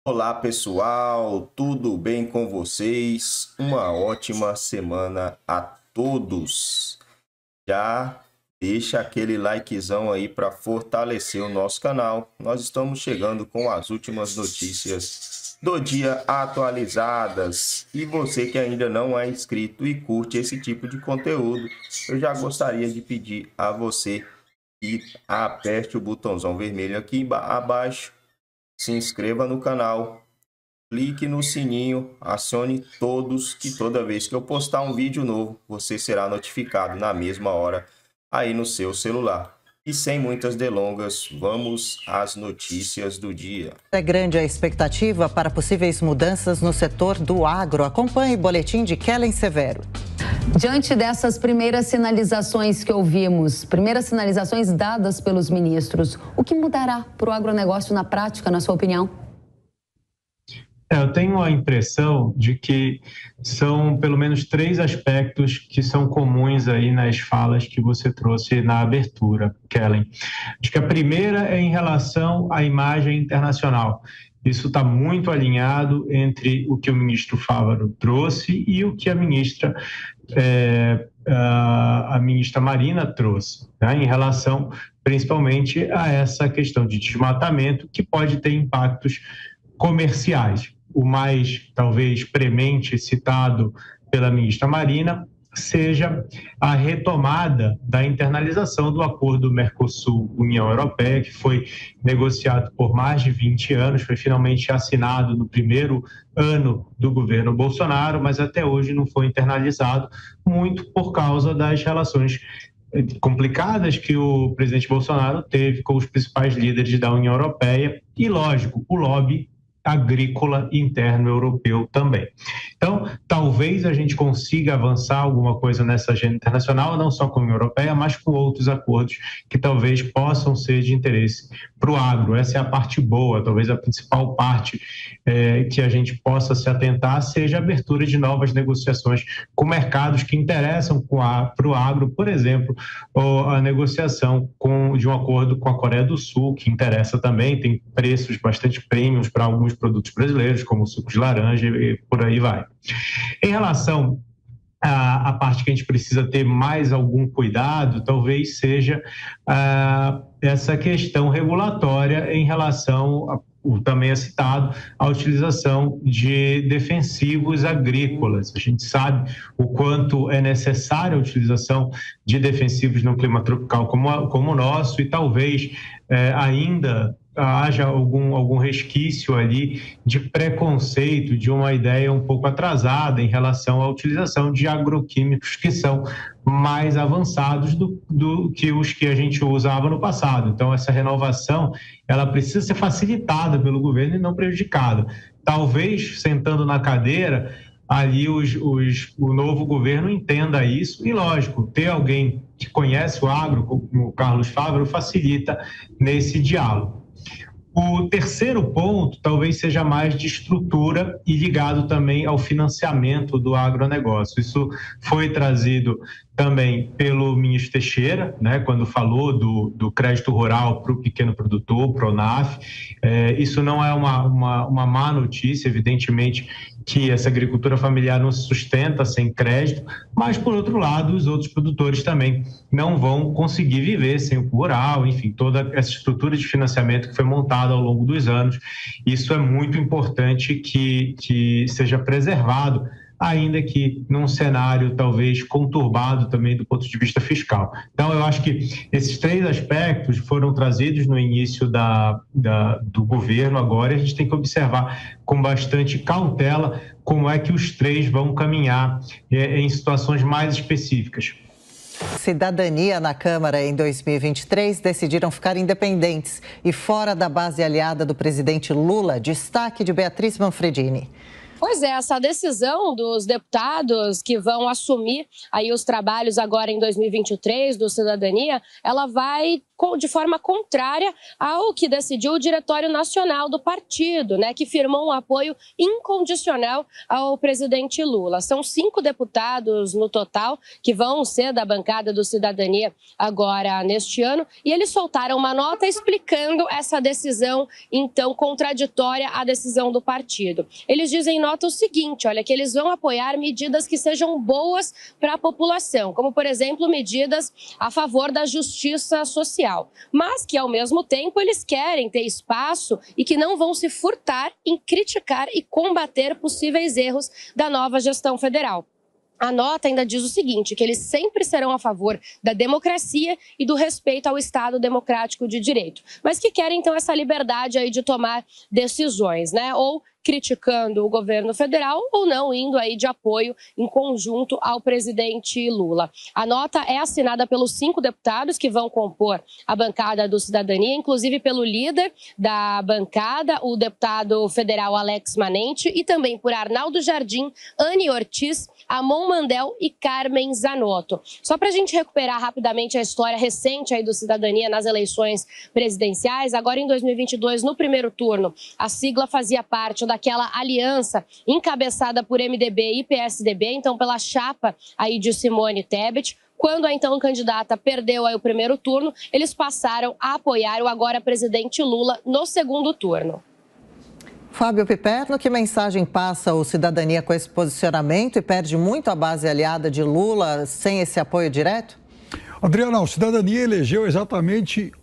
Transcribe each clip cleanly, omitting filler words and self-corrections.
Olá, pessoal, tudo bem com vocês? Uma ótima semana a todos. Já deixa aquele likezão aí para fortalecer o nosso canal. Nós estamos chegando com as últimas notícias do dia atualizadas. E você que ainda não é inscrito e curte esse tipo de conteúdo, eu já gostaria de pedir a você que aperte o botãozão vermelho aqui abaixo, se inscreva no canal, clique no sininho, acione todos, que toda vez que eu postar um vídeo novo, você será notificado na mesma hora aí no seu celular. E sem muitas delongas, vamos às notícias do dia. É grande a expectativa para possíveis mudanças no setor do agro. Acompanhe o boletim de Kellen Severo. Diante dessas primeiras sinalizações que ouvimos, primeiras sinalizações dadas pelos ministros, o que mudará para o agronegócio na prática, na sua opinião? Eu tenho a impressão de que são pelo menos 3 aspectos que são comuns aí nas falas que você trouxe na abertura, Kellen. Acho que a primeira é em relação à imagem internacional. Isso está muito alinhado entre o que o ministro Fávaro trouxe e o que a ministra Marina trouxe, né, em relação principalmente a essa questão de desmatamento, que pode ter impactos comerciais. O mais, talvez, premente citado pela ministra Marina seja a retomada da internalização do acordo Mercosul-União Europeia, que foi negociado por mais de 20 anos, foi finalmente assinado no primeiro ano do governo Bolsonaro, mas até hoje não foi internalizado, muito por causa das relações complicadas que o presidente Bolsonaro teve com os principais líderes da União Europeia e, lógico, o lobby agrícola interno europeu também. Então, talvez a gente consiga avançar alguma coisa nessa agenda internacional, não só com a União Europeia, mas com outros acordos que talvez possam ser de interesse para o agro. Essa é a parte boa, talvez a principal parte que a gente possa se atentar seja a abertura de novas negociações com mercados que interessam para o agro, por exemplo, a negociação de um acordo com a Coreia do Sul, que interessa também, tem preços bastante premiums para alguns produtos brasileiros, como o suco de laranja e por aí vai. Em relação à parte que a gente precisa ter mais algum cuidado, talvez seja essa questão regulatória em relação também é citado, a utilização de defensivos agrícolas. A gente sabe o quanto é necessária a utilização de defensivos no clima tropical como o nosso e talvez ainda haja algum resquício ali de preconceito, de uma ideia um pouco atrasada em relação à utilização de agroquímicos que são mais avançados do que os que a gente usava no passado. Então, essa renovação, ela precisa ser facilitada pelo governo e não prejudicada. Talvez, sentando na cadeira, ali o novo governo entenda isso e, lógico, ter alguém que conhece o agro, como o Carlos Fávaro, facilita nesse diálogo. O terceiro ponto talvez seja mais de estrutura e ligado também ao financiamento do agronegócio. Isso foi trazido também pelo ministro Teixeira, né, quando falou do crédito rural para o pequeno produtor, PRONAF. Isso não é uma má notícia, evidentemente, que essa agricultura familiar não se sustenta sem crédito, mas, por outro lado, os outros produtores também não vão conseguir viver sem o rural, enfim, toda essa estrutura de financiamento que foi montada ao longo dos anos. Isso é muito importante que seja preservado, ainda que num cenário talvez conturbado também do ponto de vista fiscal. Então, eu acho que esses 3 aspectos foram trazidos no início do governo agora, e a gente tem que observar com bastante cautela como é que os 3 vão caminhar em situações mais específicas. Cidadania na Câmara em 2023 decidiram ficar independentes e fora da base aliada do presidente Lula. Destaque de Beatriz Manfredini. Pois é, essa decisão dos deputados que vão assumir aí os trabalhos agora em 2023 do Cidadania, ela vai de forma contrária ao que decidiu o Diretório Nacional do partido, né, que firmou um apoio incondicional ao presidente Lula. São 5 deputados no total que vão ser da bancada do Cidadania agora neste ano, e eles soltaram uma nota explicando essa decisão, então, contraditória à decisão do partido. Eles dizem em nota o seguinte, olha, que eles vão apoiar medidas que sejam boas para a população, como, por exemplo, medidas a favor da justiça social, mas que, ao mesmo tempo, eles querem ter espaço e que não vão se furtar em criticar e combater possíveis erros da nova gestão federal. A nota ainda diz o seguinte, que eles sempre serão a favor da democracia e do respeito ao Estado democrático de direito, mas que querem, então, essa liberdade aí de tomar decisões, né? Ou criticando o governo federal ou não, indo aí de apoio em conjunto ao presidente Lula. A nota é assinada pelos 5 deputados que vão compor a bancada do Cidadania, inclusive pelo líder da bancada, o deputado federal Alex Manente, e também por Arnaldo Jardim, Anny Ortiz, Amon Mandel e Carmen Zanotto. Só para a gente recuperar rapidamente a história recente aí do Cidadania nas eleições presidenciais, agora em 2022, no primeiro turno, a sigla fazia parte daquela aliança encabeçada por MDB e PSDB, então pela chapa aí de Simone Tebet. Quando a então candidata perdeu aí o primeiro turno, eles passaram a apoiar o agora presidente Lula no segundo turno. Fábio Piperno, que mensagem passa o Cidadania com esse posicionamento e perde muito a base aliada de Lula sem esse apoio direto? Adriana, o Cidadania elegeu exatamente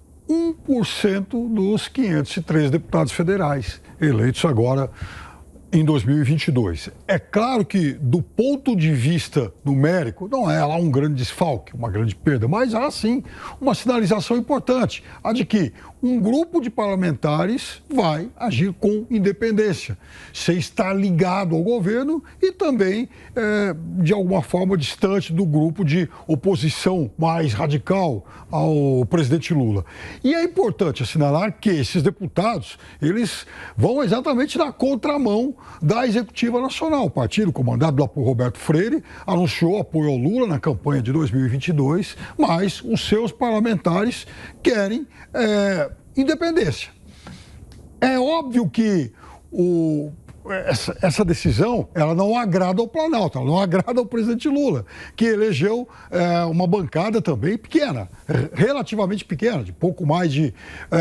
1% dos 503 deputados federais eleitos agora em 2022. É claro que, do ponto de vista numérico, não é lá um grande desfalque, uma grande perda, mas há sim uma sinalização importante, a de que um grupo de parlamentares vai agir com independência, sem estar ligado ao governo e também, de alguma forma, distante do grupo de oposição mais radical ao presidente Lula. E é importante assinalar que esses deputados, eles vão exatamente na contramão da Executiva Nacional. O partido, comandado por Roberto Freire, anunciou apoio ao Lula na campanha de 2022, mas os seus parlamentares querem independência. É óbvio que essa decisão, ela não agrada ao Planalto, ela não agrada ao presidente Lula, que elegeu uma bancada também pequena, relativamente pequena, de pouco mais de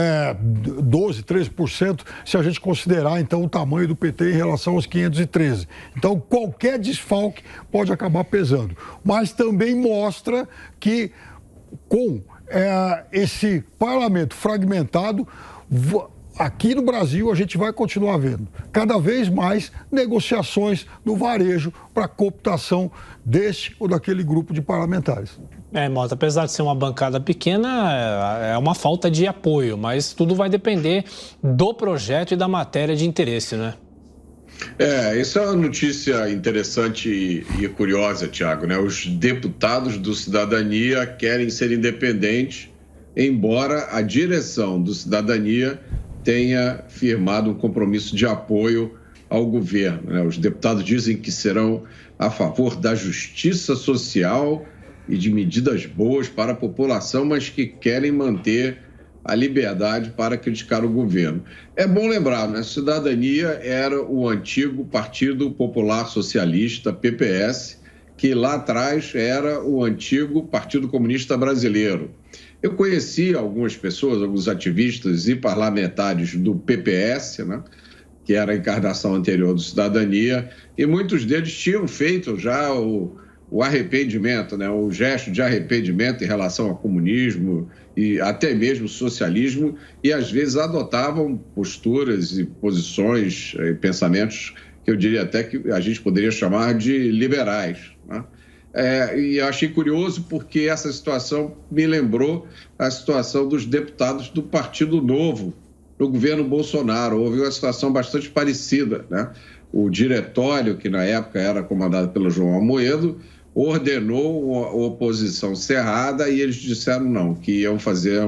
12%, 13%, se a gente considerar, então, o tamanho do PT em relação aos 513. Então, qualquer desfalque pode acabar pesando. Mas também mostra que, com esse parlamento fragmentado, aqui no Brasil a gente vai continuar vendo cada vez mais negociações no varejo para cooptação deste ou daquele grupo de parlamentares. Mota, apesar de ser uma bancada pequena, é uma falta de apoio, mas tudo vai depender do projeto e da matéria de interesse, né? Isso é uma notícia interessante e curiosa, Tiago, né? Os deputados do Cidadania querem ser independentes, embora a direção do Cidadania tenha firmado um compromisso de apoio ao governo, né? Os deputados dizem que serão a favor da justiça social e de medidas boas para a população, mas que querem manter a liberdade para criticar o governo. É bom lembrar, né? Cidadania era o antigo Partido Popular Socialista, PPS, que lá atrás era o antigo Partido Comunista Brasileiro. Eu conheci algumas pessoas, alguns ativistas e parlamentares do PPS, né? Que era a encarnação anterior do Cidadania, e muitos deles tinham feito já o arrependimento, né? O gesto de arrependimento em relação ao comunismo e até mesmo socialismo, e às vezes adotavam posturas e posições e pensamentos que eu diria até que a gente poderia chamar de liberais, né? E eu achei curioso porque essa situação me lembrou a situação dos deputados do Partido Novo no governo Bolsonaro. Houve uma situação bastante parecida, né? O diretório, que na época era comandado pelo João Amoedo, ordenou a oposição cerrada e eles disseram não, que iam fazer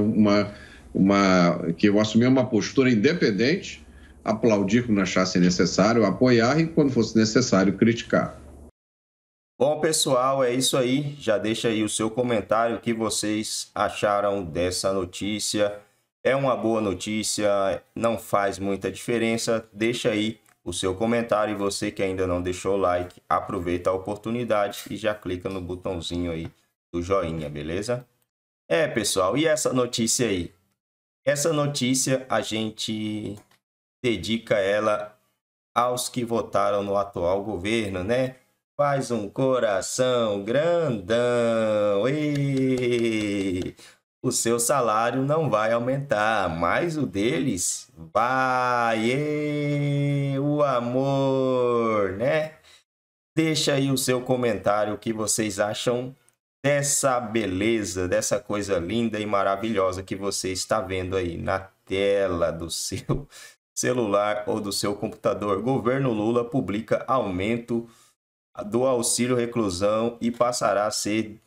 que iam assumir uma postura independente, aplaudir quando achassem necessário, apoiar e quando fosse necessário criticar. Bom, pessoal, é isso aí. Já deixa aí o seu comentário, o que vocês acharam dessa notícia. É uma boa notícia, não faz muita diferença. Deixa aí o seu comentário e você que ainda não deixou o like, aproveita a oportunidade e já clica no botãozinho aí do joinha, beleza? Pessoal, e essa notícia aí? Essa notícia a gente dedica ela aos que votaram no atual governo, né? Faz um coração grandão. E o seu salário não vai aumentar, mas o deles vai. E o amor, né? Deixa aí o seu comentário, o que vocês acham dessa beleza, dessa coisa linda e maravilhosa que você está vendo aí na tela do seu celular ou do seu computador. Governo Lula publica aumento do auxílio reclusão e passará a ser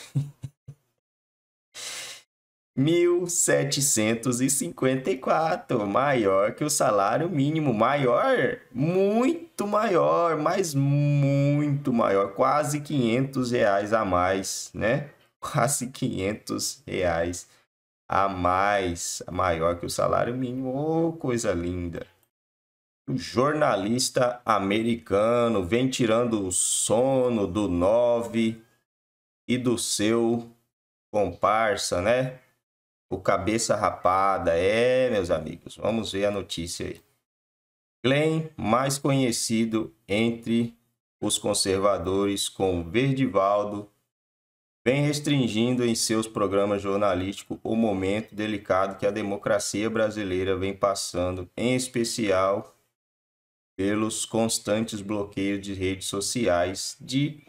1.754, maior que o salário mínimo, maior, muito maior, mas muito maior, quase R$500 a mais, né? Quase R$500 a mais, maior que o salário mínimo, oh, coisa linda. O jornalista americano vem tirando o sono do 9 e do seu comparsa, né? O cabeça rapada. Meus amigos, vamos ver a notícia aí. Glenn, mais conhecido entre os conservadores como Verdivaldo, vem restringindo em seus programas jornalísticos o momento delicado que a democracia brasileira vem passando, em especial pelos constantes bloqueios de redes sociais de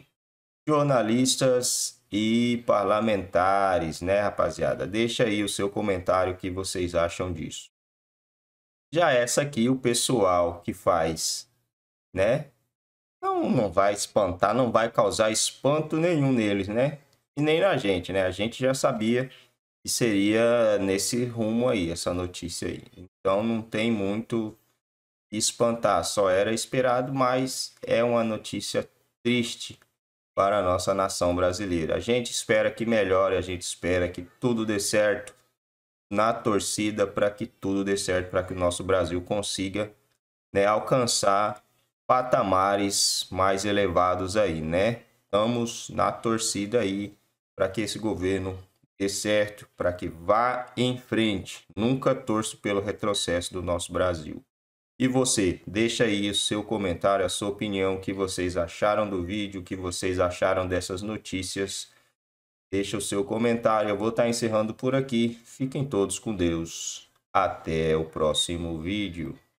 jornalistas e parlamentares, né, rapaziada? Deixa aí o seu comentário, o que vocês acham disso. Já essa aqui, o pessoal que faz, né, não vai espantar, não vai causar espanto nenhum neles, né? E nem na gente, né? A gente já sabia que seria nesse rumo aí, essa notícia aí. Então não tem muito espantar, só era esperado, mas é uma notícia triste para a nossa nação brasileira. A gente espera que melhore, a gente espera que tudo dê certo, na torcida para que tudo dê certo, para que o nosso Brasil consiga, né, alcançar patamares mais elevados aí, né? Estamos na torcida aí para que esse governo dê certo, para que vá em frente. Nunca torço pelo retrocesso do nosso Brasil. E você, deixa aí o seu comentário, a sua opinião, o que vocês acharam do vídeo, o que vocês acharam dessas notícias. Deixa o seu comentário, eu vou estar encerrando por aqui. Fiquem todos com Deus. Até o próximo vídeo.